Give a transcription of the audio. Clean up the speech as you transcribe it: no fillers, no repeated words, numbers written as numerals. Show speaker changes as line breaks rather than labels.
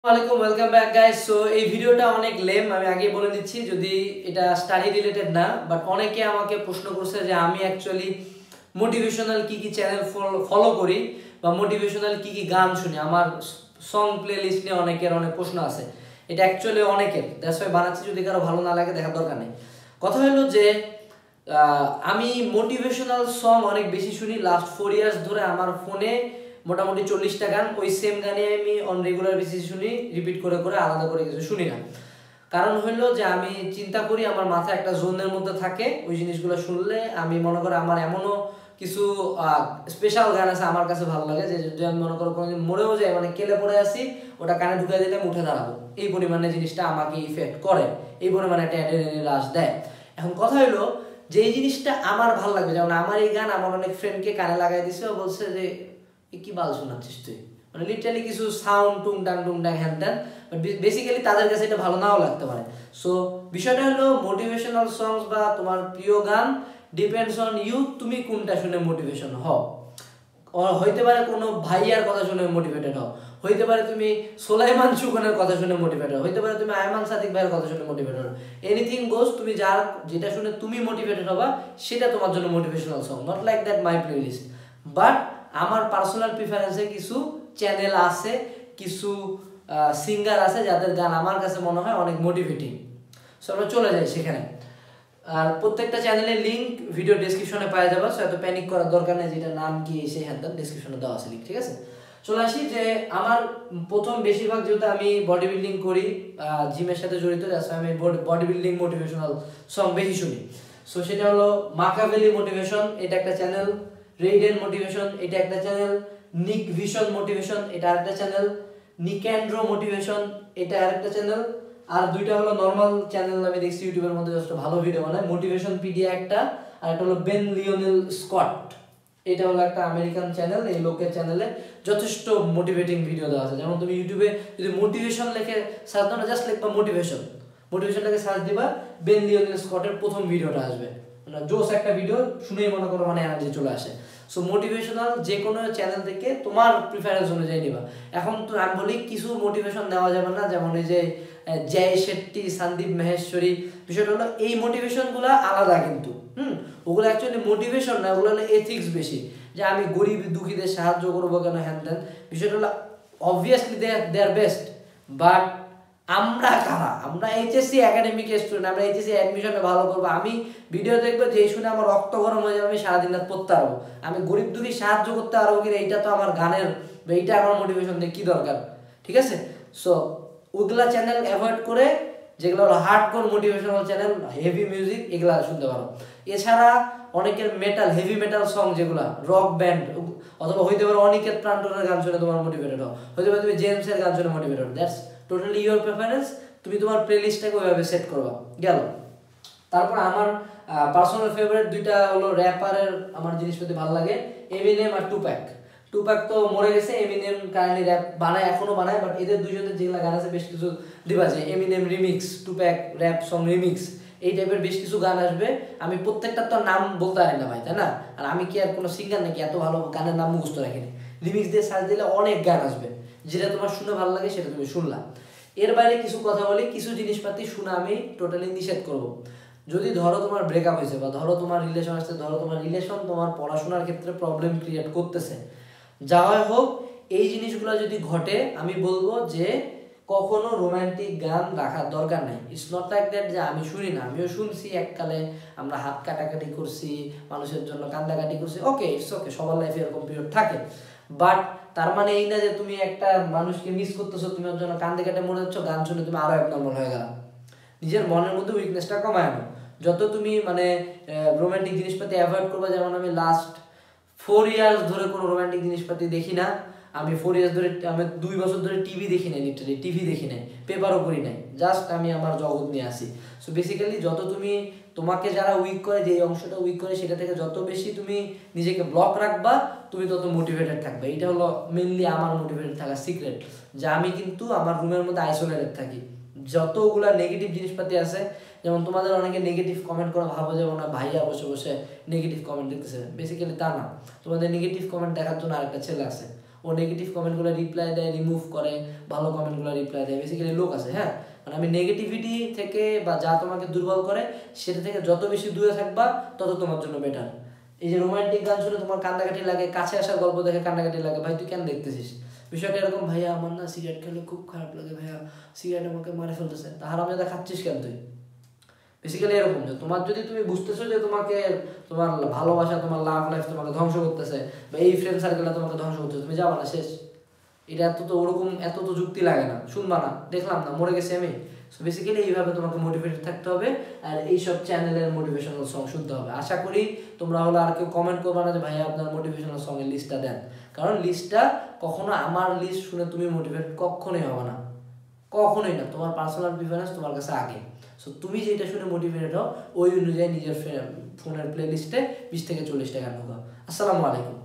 ওয়ালাইকুম welcome back guys. So এই ভিডিওটা অনেক লেম, আমি আগে বলে দিচ্ছি, যদি এটা স্টাডি রিলেটেড না, বাট অনেকে আমাকে প্রশ্ন করছে যে আমি অ্যাকচুয়ালি মোটিভেশনাল কি কি চ্যানেল ফলো করি বা মোটিভেশনাল কি কি গান শুনি। আমার সং প্লে লিস্ট নিয়ে অনেকের অনেক প্রশ্ন আছে, এটা অ্যাকচুয়ালি অনেকের, দ্যাটস ওয়াই বানাচ্ছি। যদি কারো ভালো না লাগে দেখার দরকার নেই। কথা হলো যে আমি মোটিভেশনাল সং অনেক বেশি শুনি। লাস্ট 4 ইয়ার্স ধরে আমার ফোনে মোটামুটি 40টা গান, ওই সেম গানে আমি অন রেগুলার বেসিস শুনি, রিপিট করে করে, আলাদা করে কিছু শুনি না। কারণ হইলো যে আমি চিন্তা করি আমার মাথায় একটা জোনের মধ্যে থাকে, ওই জিনিসগুলো শুনলে আমি মনে করি আমার এমনও কিছু স্পেশাল গান আছে আমার কাছে ভালো লাগে, যে যদি আমি মনে করো কোনোদিন মরেও যাই, মানে কেলে পড়ে আসি, ওটা কানে ঢুকে দিলে আমি উঠে দাঁড়াবো, এই পরিমাণে জিনিসটা আমাকে ইফেক্ট করে, এই পরিমাণে একটা অ্যাড্রেনালিন রাশ দেয়। এখন কথা হইলো যে এই জিনিসটা আমার ভালো লাগবে, যেমন আমার এই গান আমার অনেক ফ্রেন্ডকে কানে লাগাই দিছে, ও বলছে যে কি বাল শোনাচ্ছিস তুই, মানে লিটারালি কিছু সাউন্ড টুংটাং হ্যান ত্যান, বাট বেসিক্যালি তাদের কাছে এটা ভালো নাও লাগতে পারে। সো বিষয়টা হলো মোটিভেশনাল সংস বা তোমার প্রিয় গান ডিপেন্ডস অন ইউ, তুমি কোনটা শুনে মোটিভেশন হও। হইতে পারে কোনো ভাইয়ার কথা শুনে মোটিভেটেড হও, হইতে পারে তুমি সোলাইমান সুখনের কথা শুনে মোটিভেটেড হও, হইতে পারে তুমি আয়মান সাদিক ভাইয়ের কথা শুনে মোটিভেটেড হও, এনিথিং গোস। তুমি যেটা শুনে তুমি মোটিভেটেড হবা সেটা তোমার জন্য motivational song, not like that my playlist. But আমার পার্সোনাল প্রিফারেন্সে কিছু চ্যানেল আছে, কিছু সিঙ্গার আছে যাদের গান আমার কাছে মনে হয় অনেক মোটিভেটিং। সো আমরা চলে যাই সেখানে। আর প্রত্যেকটা চ্যানেলের লিঙ্ক ভিডিও ডেসক্রিপশনে পাওয়া যাবে, সো এত প্যানিক করার দরকার নেই, যেটা নাম কি সেই হ্যাঁ ডেসক্রিপশনে দেওয়া আছে লিঙ্ক, ঠিক আছে? চলে আসি যে আমার প্রথম বেশিরভাগ যেহেতু আমি বডি বিল্ডিং করি, জিমের সাথে জড়িত, আমি বডি বিল্ডিং মোটিভেশনাল সং বেশি শুনি। সো সেটা হলো মাকাভেলি মোটিভেশন, এটা একটা চ্যানেল, রেইডেন মোটিভেশন, এটা একটা চ্যানেল, নিক ভিশন মোটিভেশন, এটা আরেকটা চ্যানেল, নিক্যান্ড্রো মোটিভেশন, এটা আরেকটা চ্যানেল। আর দুইটা হলো নর্মাল চ্যানেল আমি দেখছি ইউটিউবের মধ্যে যথেষ্ট ভালো ভিডিও বানায়, মোটিভেশন পিডিয়া একটা, আর একটা হলো বেন লিওনেল স্কট, এটা হলো একটা আমেরিকান চ্যানেল। এই লোকের চ্যানেলে যথেষ্ট মোটিভেটিং ভিডিও দেওয়া আছে। যেমন তুমি ইউটিউবে যদি মোটিভেশন লেখে সার্চ দাও না, জাস্ট লিখবা মোটিভেশনটাকে সার্চ দিবা, বেন লিওনেল স্কটের প্রথম ভিডিওটা আসবে, মানে জোস একটা ভিডিও, শুনেই মনে করো মানে এনার্জি চলে আসে। সো মোটিভেশনাল যে কোনো চ্যানেল থেকে তোমার প্রিফারেন্স অনুযায়ী নিবা। এখন তো আমি বলি কিছু মোটিভেশন নেওয়া যাবে না, যেমন এই যে জয় শেট্টি, সন্দীপ মাহেশ্বরী, বিষয়টা হলো এই মোটিভেশনগুলো আলাদা, কিন্তু ওগুলো অ্যাকচুয়ালি মোটিভেশন না, ওগুলো হলো এথিক্স বেশি, যে আমি গরিব দুঃখীদের সাহায্য করবো কেন হ্যান ত্যান। বিষয়টা হলো obviously they are best, but আমরা কারা? আমরা এইচএসসি একাডেমিক স্টুডেন্ট, আমরা এইচএসসি অ্যাডমিশনে ভালো করবো, আমি ভিডিও দেখবো যে শুনে আমার রক্ত গরম হয়ে যাবে, আমি সারাদিন রাত পড়তে পারবো, আমি গরিব দুঃখী সাহায্য করতে পারবো কিনা, এইটা তো আমার গানের, এইটা আমার মোটিভেশন দিয়ে কী দরকার, ঠিক আছে? সো ওইগুলা চ্যানেল অ্যাভয়েড করে যেগুলো হলো hardcore motivational channel, heavy music, এগুলা শুনতে পারো। এছাড়া অনেকের মেটাল, হেভি মেটাল সং যেগুলা রক ব্যান্ড, অথবা হইতে পারে অনিকেত প্রান্তরের গান শুনে তোমার মোটিভেটেড হও, হইতে পারে তুমি জেমসের গান শুনে মোটিভেটেড হও। দ্যাটস টোটালি ইউর প্রেফারেন্স, তুমি তোমার প্লেলিস্টটাকে ওইভাবে সেট করবা। গেল। তারপর আমার পার্সোনাল ফেভারিট দুইটা হলো র্যাপারের আমার জিনিসপাতি ভালো লাগে, এমিনেম আর টুপ্যাক। টুপ্যাক তো মরে গেছে, এমিনেম কারেন্টলি র্যাপ বানায়, এখনো বানায়, বাট এদের দুজনের যেগুলো গান আছে বেশ কিছু দিবা, যে Eminem remix, Tupac rap song remix, এই টাইপের বেশ কিছু গান আসবে। আমি প্রত্যেকটা তো নাম বলতে পারি না ভাই, তাই না? আর আমি কি আর কোনো সিঙ্গার নাকি এত ভালো গানের নাম মুখস্থ রাখিনি? রিমিক্স দিয়ে সার্চ দিলে অনেক গান আসবে, যেটা তোমার শুনে ভালো লাগে সেটা তুমি শুনলা। এর বাইরে কিছু কথা বলি, কিছু জিনিসপাতি শুনে আমি টোটালি নিষেধ করবো। যদি ধরো তোমার ব্রেকআপ হয়েছে, বা ধরো তোমার রিলেশন আসছে, ধরো তোমার রিলেশন তোমার পড়াশোনার ক্ষেত্রে প্রবলেম ক্রিয়েট করতেছে, যা হয় হোক, এই জিনিসগুলো যদি ঘটে, আমি বলবো যে কখনো রোমান্টিক গান রাখার দরকার নাই। ইটস নট লাইক দ্যাট যে আমি শুনি না, আমিও শুনছি, এককালে আমরা হাত কাটাকাটি করছি, মানুষের জন্য কান্দাকাটি করছি, ওকে, ইটস ওকে, সবার লাইফে এরকম পিরিয়ড থাকে, বাট তার মানে এই না যে তুমি একটা মানুষকে মিস করতেছো, তুমি ওর জন্য কান্দে কাটে মরে যাচ্ছ, গান শুনে তুমি আরো একনর্মাল হয়ে গেল। নিজের মনের মধ্যে উইকনেসটা কমায় আনো, যত তুমি মানে রোমান্টিক জিনিসপাতি অ্যাভয়েড করবে। যেমন আমি লাস্ট 4 ইয়ার্স ধরে কোনো রোমান্টিক জিনিসপাতি দেখি না। আমি 4 ইয়ার্স ধরে, আমি 2 বছর ধরে টিভি দেখি নাই, লিটারালি টিভি দেখি নাই, পেপারও করি নাই, জাস্ট আমি আমার জগৎ নিয়ে আসি। সো বেসিক্যালি যত তুমি তোমাকে যারা উইক করে, যে অংশটা উইক করে, সেটা থেকে যত বেশি তুমি নিজেকে ব্লক রাখবা, তুমি তত মোটিভেটেড থাকবে। এটা হলো মেনলি আমার মোটিভেটেড থাকার সিক্রেট, যে আমি কিন্তু আমার রুমের মধ্যে আইসোলেটেড থাকি। যতগুলা নেগেটিভ জিনিসপাতি আছে, যেমন তোমাদের অনেকে নেগেটিভ কমেন্ট করে ভাবো যে ওনা ভাইয়া বসে বসে নেগেটিভ কমেন্ট দেখতেছে, বেসিক্যালি তা না। তোমাদের নেগেটিভ কমেন্ট দেখার জন্য আরেকটা ছেলে আছে, ও নেগেটিভ কমেন্টগুলো রিপ্লাই দেয়, রিমুভ করে, ভালো কমেন্টগুলো রিপ্লাই দেয়। বেসিক্যালি লোক আছে, হ্যাঁ, মানে আমি নেগেটিভিটি থেকে বা যা তোমাকে দুর্বল করে সেটা থেকে যত বেশি দূরে থাকবা তত তোমার জন্য বেটার। এই যে রোমান্টিক গান শুনে তোমার কান্নাকাটি লাগে, কাছে আসার গল্প দেখে কান্নাকাটি লাগে, ভাই তুই কেন দেখতেছিস? বিষয়টা এরকম, ভাইয়া আমার না সিগারেট খেলে খুব খারাপ লাগে, ভাইয়া সিগারেট আমাকে মারে ফেলতেছে, তাহার আমি খাচ্ছিস কেন তুই? বেসিক্যালি এরকম যে তোমার যদি তুমি বুঝতেছো যে তোমাকে তোমার ভালোবাসা, তোমার লাভ লাইফ তোমাকে ধ্বংস করতেছে, বা এই ফ্রেন্ড সার্কেলটা তোমাকে ধ্বংস করতেছে, তুমি যাবা না, শেষ। এটা এত তো ওরকম এত তো যুক্তি লাগে না, শুনবা না, দেখলাম না, মরে গেছি আমি। সো বেসিক্যালি এইভাবে তোমাকে মোটিভেটেড থাকতে হবে, আর এইসব চ্যানেলের মোটিভেশনাল সং শুনতে হবে। আশা করি তোমরা হলো আর কেউ কমেন্ট করবা না যে ভাইয়া আপনার মোটিভেশনাল সঙ্গের লিস্টটা দেন, কারণ লিস্টটা কখনো আমার লিস্ট শুনে তুমি মোটিভেট কখনোই হবে না, কখনোই না। তোমার পার্সোনাল প্রিফারেন্স তোমার কাছে আগে। সো তুমি যেটা শুনে মোটিভেটেড হও ওই অনুযায়ী নিজের ফোনের প্লে লিস্টে 20 থেকে 40টা গান ঢোকাও। আসসালামু আলাইকুম।